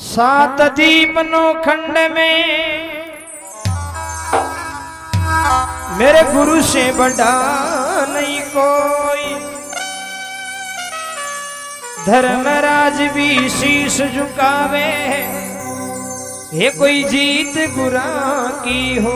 सात दीपनो खंड में मेरे गुरु से बड़ा नहीं कोई। धर्मराज भी शीश झुकावे ये कोई जीत गुरा की हो।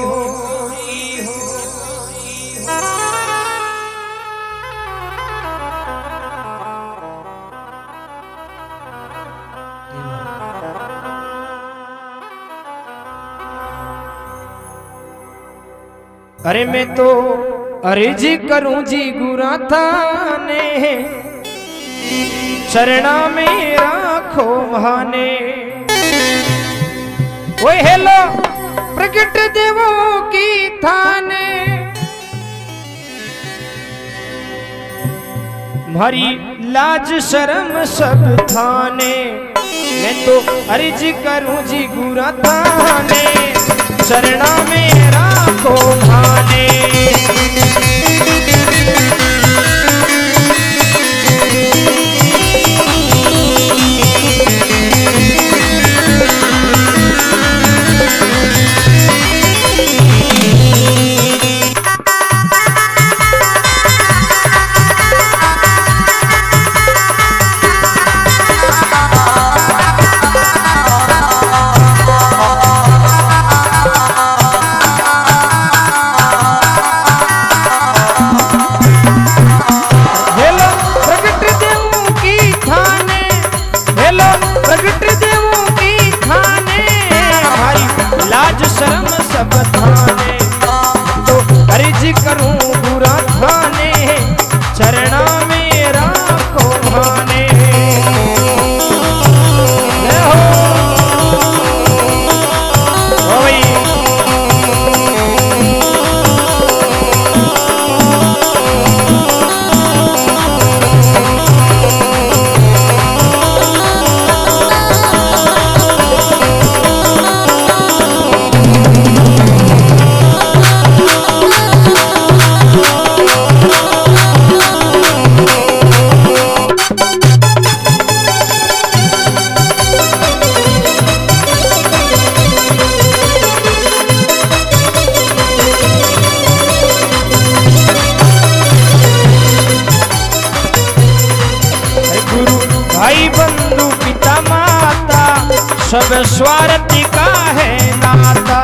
अरे मैं तो अर्ज करूं जी गुरा थाने, चरणा में राखो महाने। वो हेलो प्रकट देवों की थाने, मारी लाज शर्म सब थाने। मैं तो अर्ज करूं जी गुरा थाने, चरणा में राखो महाने। सब स्वार्थी का है नाता।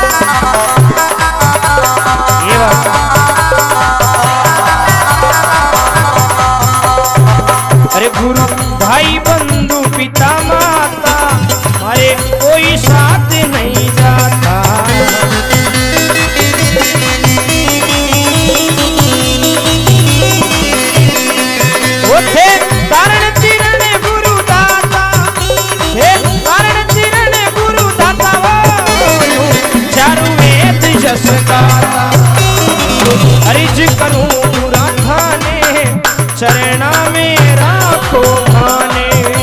अरे गुरु भाई बंधु पिता माता हमारे कोई साथ नहीं जाता। वो थे तारण चिरण गुरु दाता, थे तारण चिरण गुरु दाता। वो चारु वेद जस गाता, अर्ज करूं गुरा थाने, चरणा में राखो माने।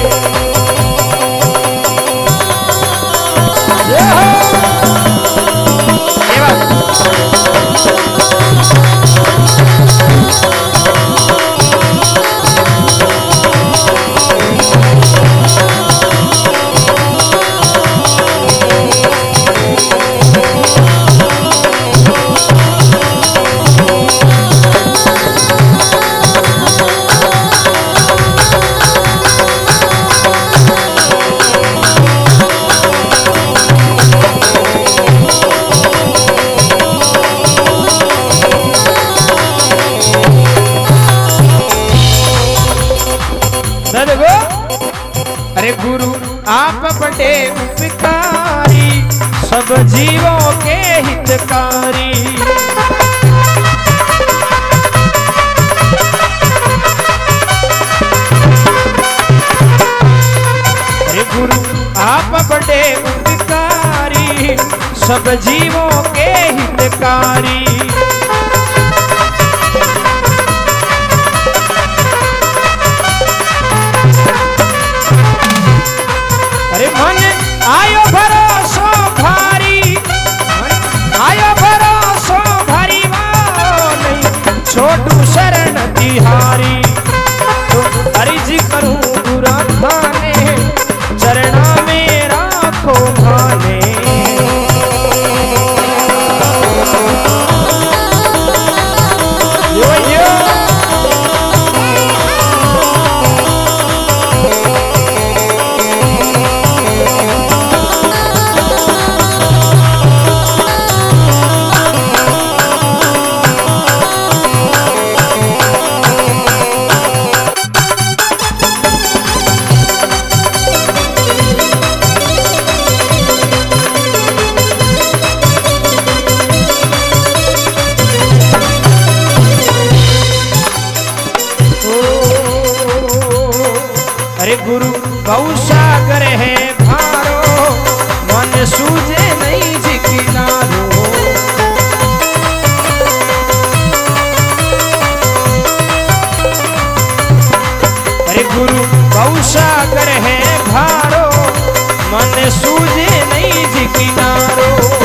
अरे गुरु आप बड़े उपकारी, सब जीवों के हितकारी। अरे गुरु आप बड़े उपकारी, सब जीवों के हितकारी। अरे मन आयो भरोसो भारी, आयो भरोसो भारी। नहीं छोटू शरण तिहारी, तो अर्ज करूं गुरा थाने, चरणा में अरे गुरु गौ सागर है भारो मन सूझे नहीं जी किनारो। अरे गुरु गौ सागर है भारो मन सूझे नहीं जी किनारो।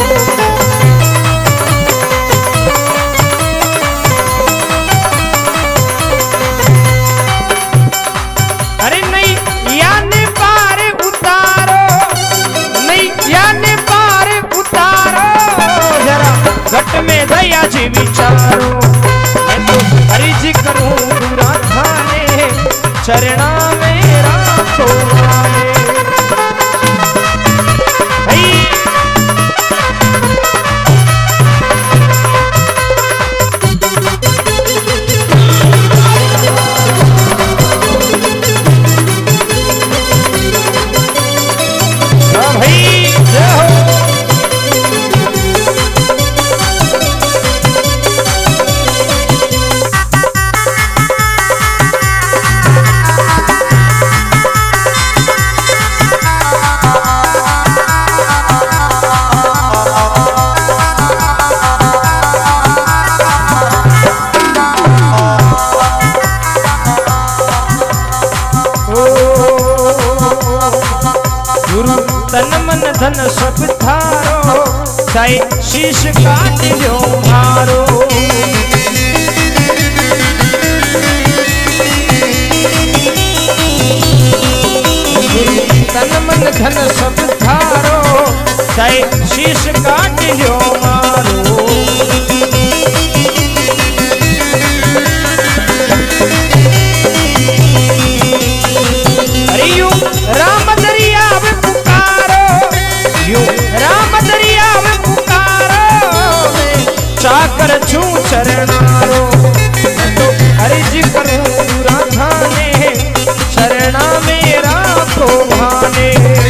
अरे नहीं याने पार उतारो, नहीं याने पार उतारो, जरा घट में दया जी विचारो। मैं तो हरिजी करूं पूरा थाने चरणा में राखो आए। तन मन धन सब थारो चाहे शीश काट लो मारो। तन मन धन सब थारो चाहे शीश काट लो मारो। अरे यूं राम दरिया में राम दरिया में पुकारो मैं चाकर छू चरणारो। तो हरिजी करूं पूरा थाने चरणा में राखो भाने।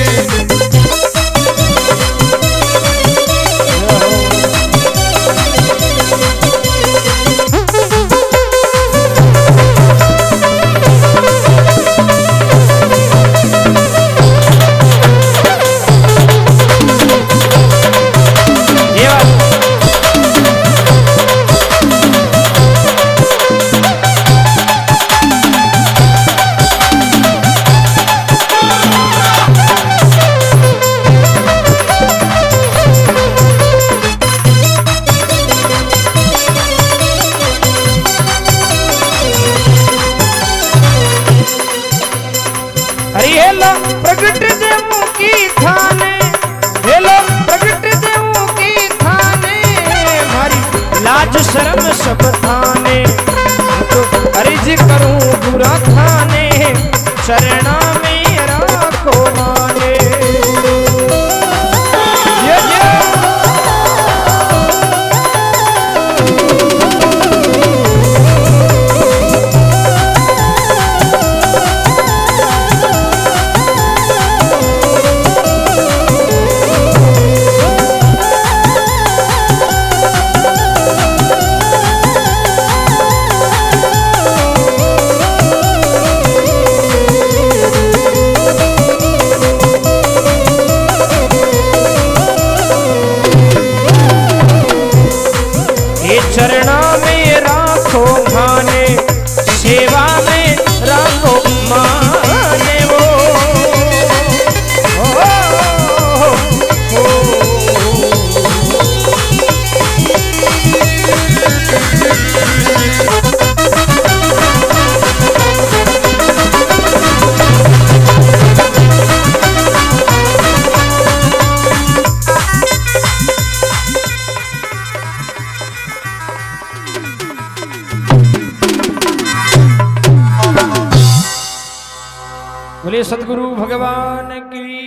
हेलो प्रगट देवों की थाने, हेलो प्रगट देवों की थाने, हमारी लाज शर्म सब थाने। तो अर्ज करूं बुरा थाने शरणा में राखो माने। चरणा में राखो माने सेवा में राखो माने वो। बोले सतगुरु भगवान की।